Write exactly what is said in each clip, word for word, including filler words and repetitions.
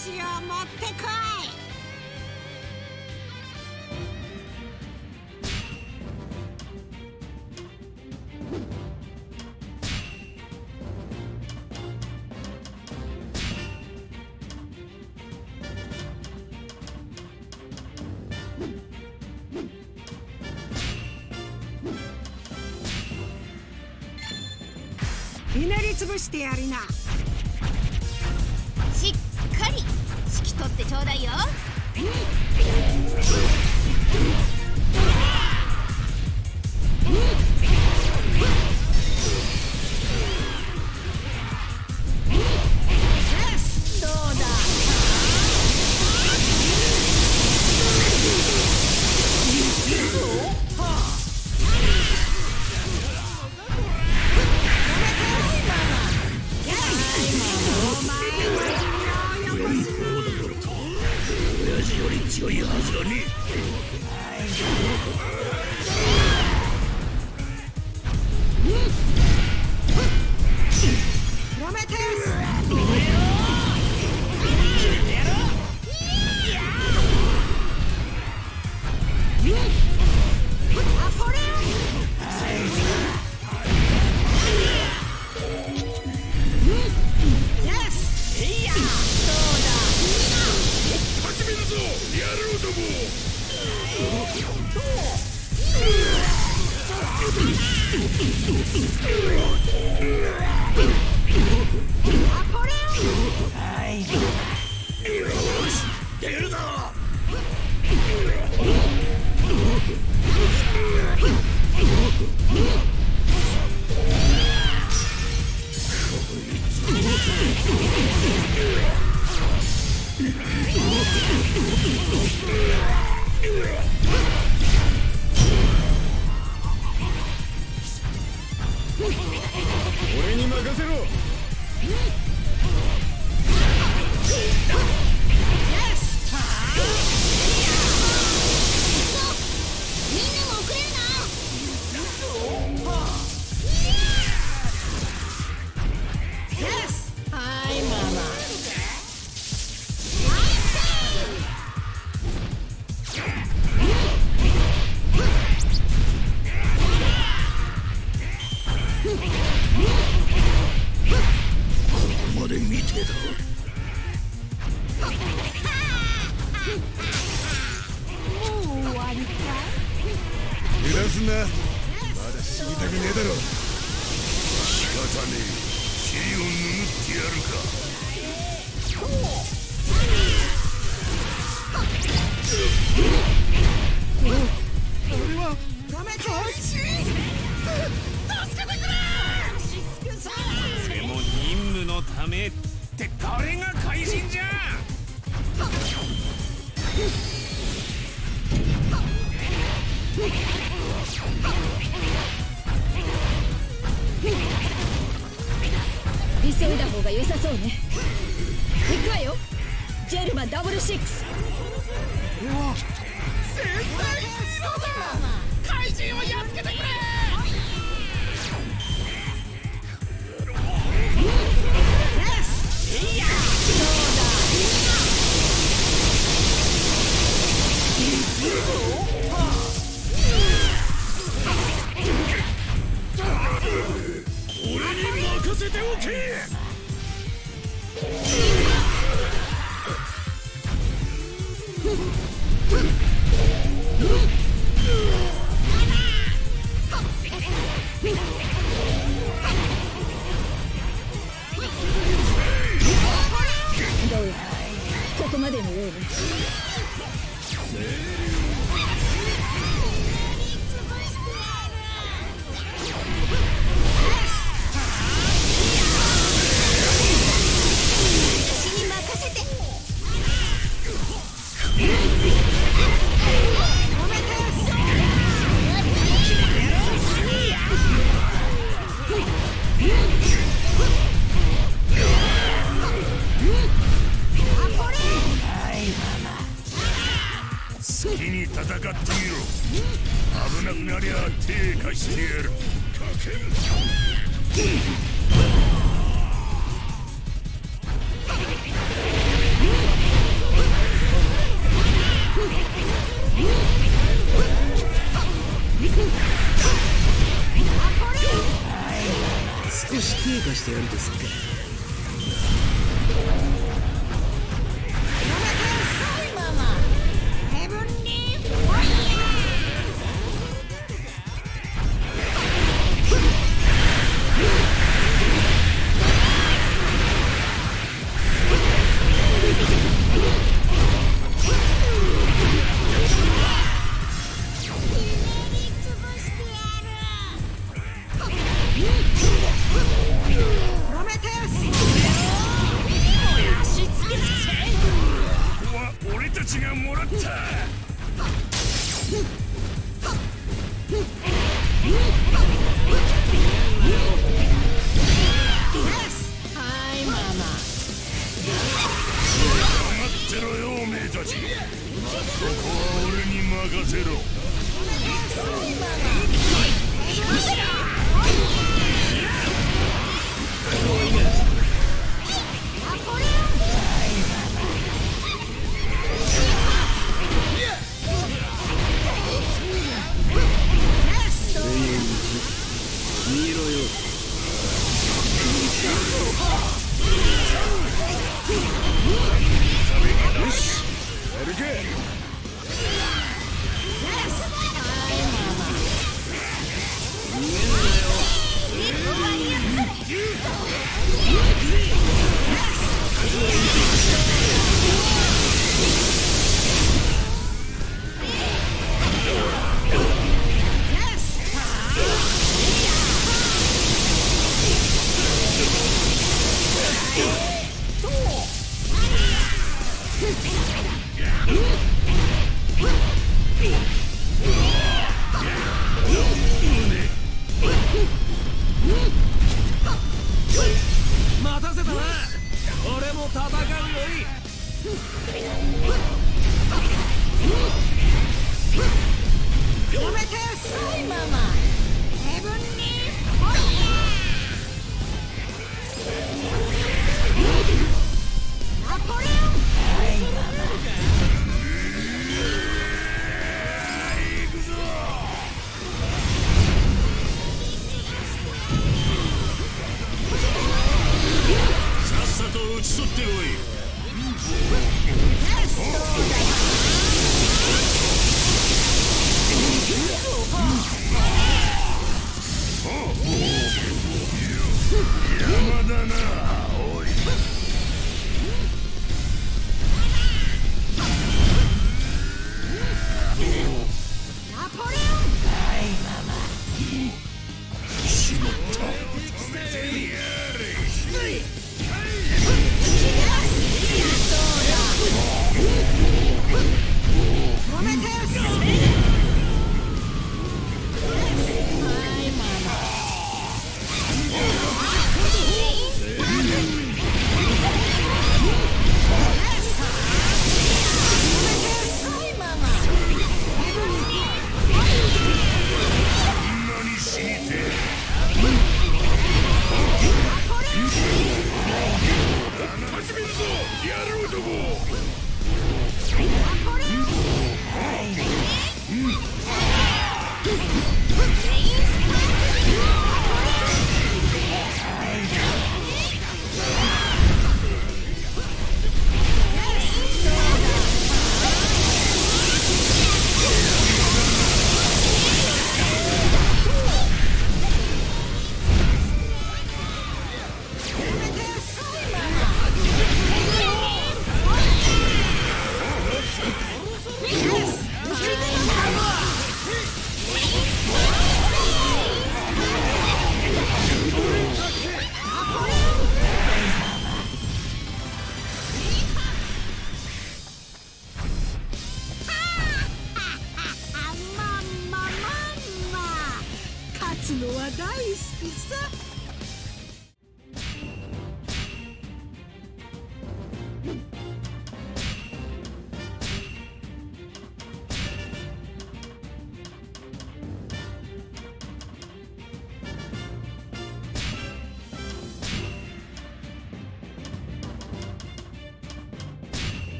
士を持ってこい。ひねりつぶしてやりな。 しっかり指揮取ってちょうだいよ。どうだ。 より強いはずだね。 やめて。 俺に任せろ。揺らすな。まだ死にたくねえだろ。仕方ねえ。尻を拭ってやるか。俺は怪人。助けてくれ。でも任務のためって誰が怪人じゃ。 急いだ方が良さそうね。行くわよ、ジェルマンダブルシックス。 これは絶対ヒーローだ。怪人をやっつけてくれ。俺に任せておけ。 どうやここまでのようね。 好きに戦ってみろ。危なくなりゃ手貸してやる。かける。 してやるとすっか。 ヘブンリーファイヤ待たせたな。俺も戦うよい。 プロメテウスはいママヘブンリーファイヤーナポレオンはいママ行くぞ。 さっさと打ち取ってこい。山だなおい。 ナポレオンはいママしまった。止めてやれ。 プロメテウス何しにて始めるぞやる男。 ナ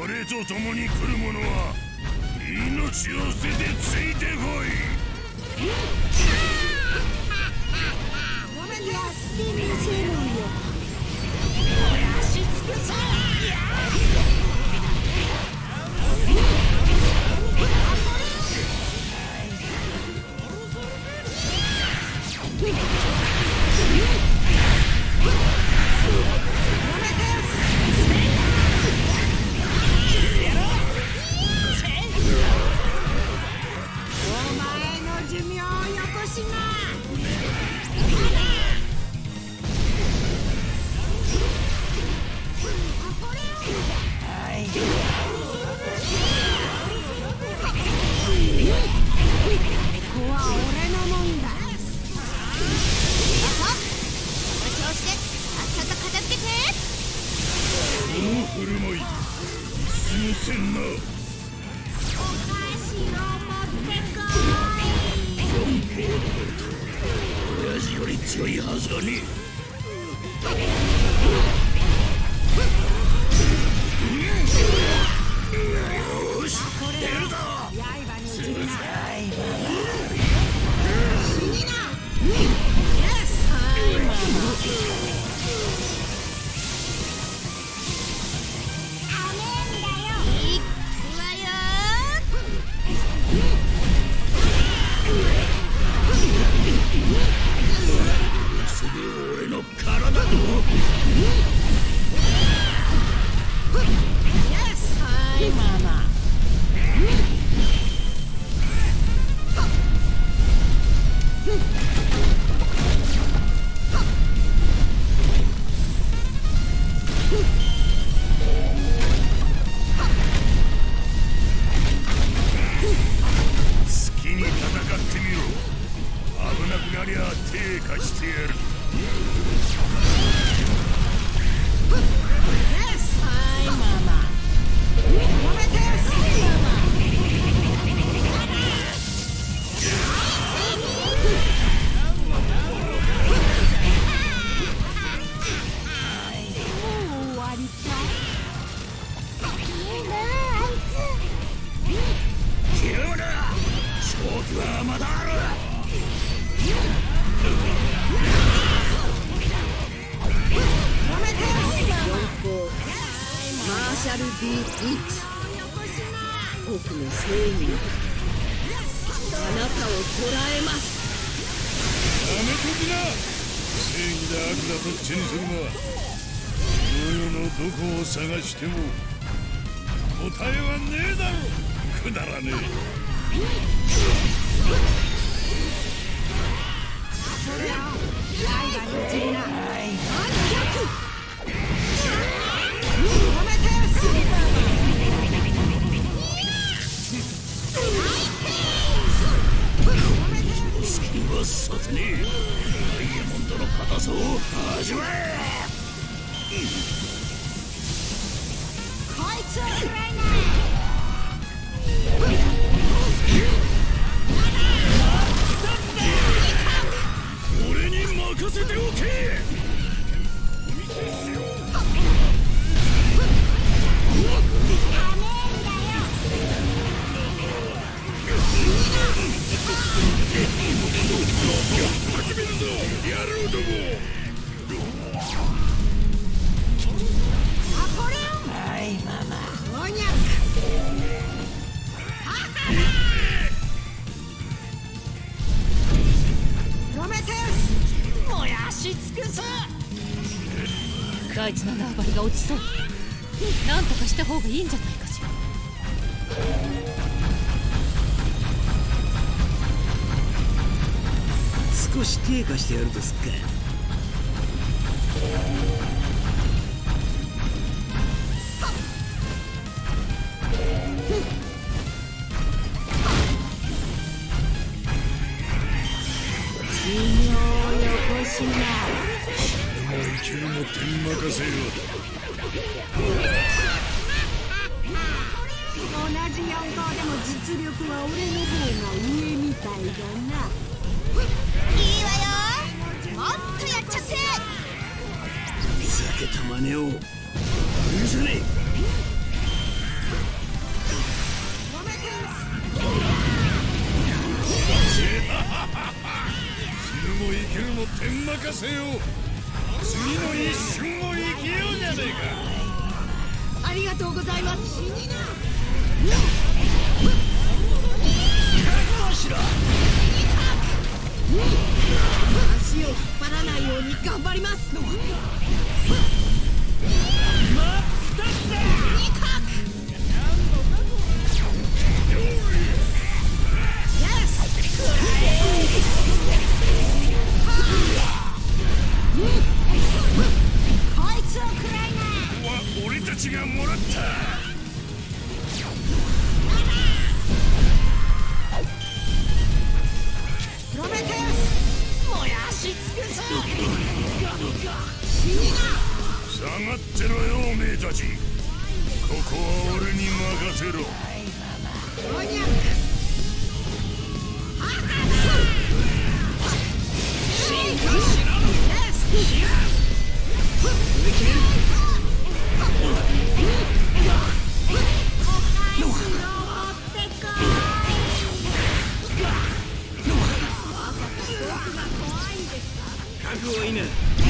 俺と共に来る者は命を捨ててついてこい。 やってみせろよ。 足つくぞ。 お前の寿命をよこしな。 振る舞いすみせんな。 お菓子を持ってこい。 親父より強いはずがねえ。よし出るぞ。 刃に死にな。 俺の体とはいママ。 好きに戦ってみろ。危なくなりゃ手貸してやる。 はいママ。 まだある。 マーシャル D ピンチ。僕の正義があなたを捕らえます。 やめときな。正義だ悪だと口にするな。この世のどこを探しても答えはねえだろ。くだらねえ。 それを刃に打ちな。 スキンはさせねえ。ダイヤモンドの硬さを味わえ。 こいつを食らいな。 俺に任せておけ。始めるぞ野郎ども。 アポレオン。 はいママ。 おにゃく。ロメテウス。 燃やし尽くす。あいつの縄張りが落ちそう。なんとかした方がいいんじゃないかしら。 少し低下してやるとすっか。 寿命をよこしな。 もう一流も天任せよ。 同じ四皇でも実力は俺の方が上みたいだな。いいわよ。もっとやっちゃって。 ふざけた真似を許さねえ。 きるも天任せよ。次の一瞬を生きようじゃねえか。 ありがとうございます。足を引っ張らないように頑張ります。 俺たちがもらった。 プロメテウス燃やし尽くす。 下がってろよおめえたち。ここは俺に任せろ。 ロニャック進化しろ。 覚悟いいね。